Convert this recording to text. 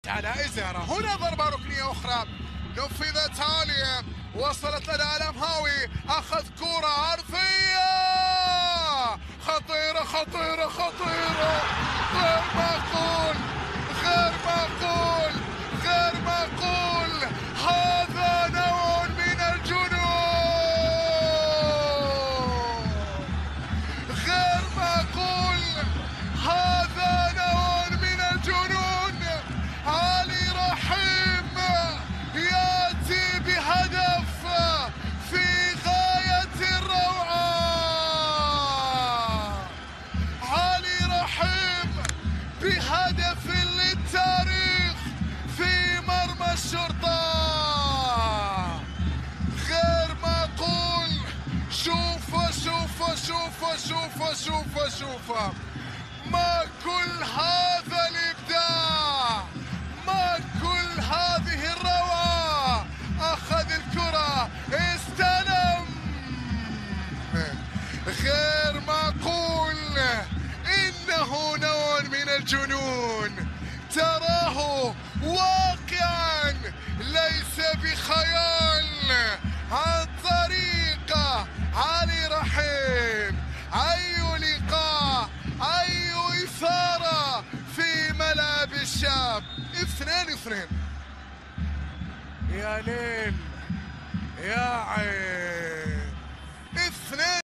على إزارة. هنا ضربة ركنية أخرى نفذت عالية، وصلت لدى الأمهاوي، أخذ كرة أرضية خطيرة خطيرة خطيرة، غير معقول غير معقول غير معقول، هذا نوع من الجنون، غير معقول، هذا نوع من الجنون. علي رحيم يأتي بهدف في غاية الروعة. علي رحيم بهدف للتاريخ في مرمى الشرطة، غير معقول. شوف شوف شوف شوف شوف شوف، ما كل هذا الإبداع، ما كل هذه الروعة. أخذ الكرة، استلم، غير معقول، إنه نوع من الجنون، تراه واقعا ليس بخيال، عن طريق علي رحيم. أي لقاء، أي إثارة في ملعب الشاب. 2-2. يا ليل يا عين. 2